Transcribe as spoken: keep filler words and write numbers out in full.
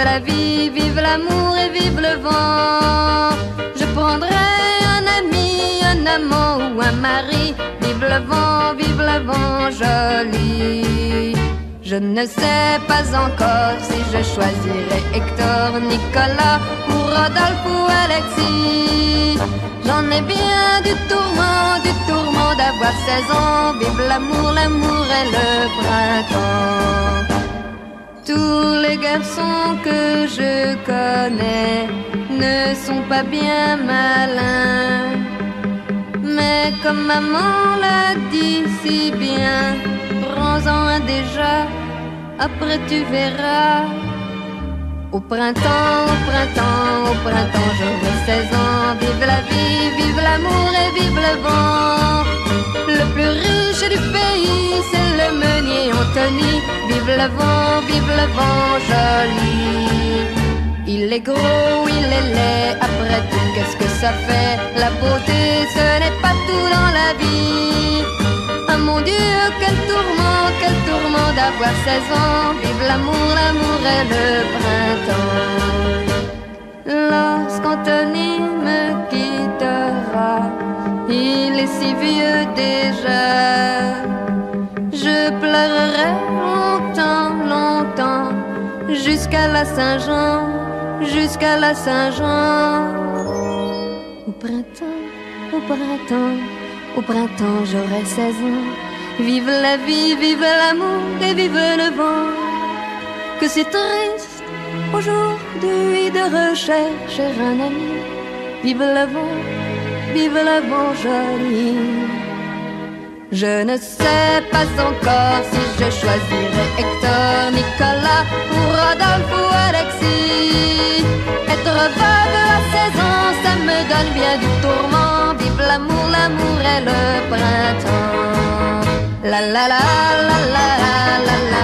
la vie, vive l'amour et vive le vent. Je prendrai un ami, un amant ou un mari. Vive le vent, vive le vent joli. Je ne sais pas encore si je choisirai Hector, Nicolas ou Rodolphe ou Alexis. J'en ai bien du tourment, du tourment d'avoir seize ans. Vive l'amour, l'amour et le printemps. Tous les garçons que je connais ne sont pas bien malins, mais comme maman l'a dit si bien, prends-en un déjà, après tu verras. Au printemps, au printemps, au printemps, j'aurai seize ans. Vive la vie, vive l'amour et vive le vent. Le plus riche du pays, c'est le meunier Anthony. Vive le vent, vive le vent joli. Il est gros, il est laid, après tout, qu'est-ce que ça fait? La beauté, ce n'est pas tout dans la vie. Ah mon Dieu, quel tourment, quel tourment d'avoir seize ans. Vive l'amour, l'amour et le printemps. Lorsqu'Anthony me quittera, il est si vieux déjà, je pleurerai longtemps, longtemps, jusqu'à la Saint-Jean, jusqu'à la Saint-Jean. Au printemps, au printemps, au printemps j'aurai seize ans. Vive la vie, vive l'amour et vive le vent. Que c'est triste aujourd'hui de rechercher un ami. Vive le vent, vive le vent joli. Je ne sais pas encore si je choisirai Hector, Nicolas ou Rodolphe ou Alexis. Être veuve à seize ans, ça me donne bien du tourment. Vive l'amour, l'amour et le printemps. La la la la la la la la.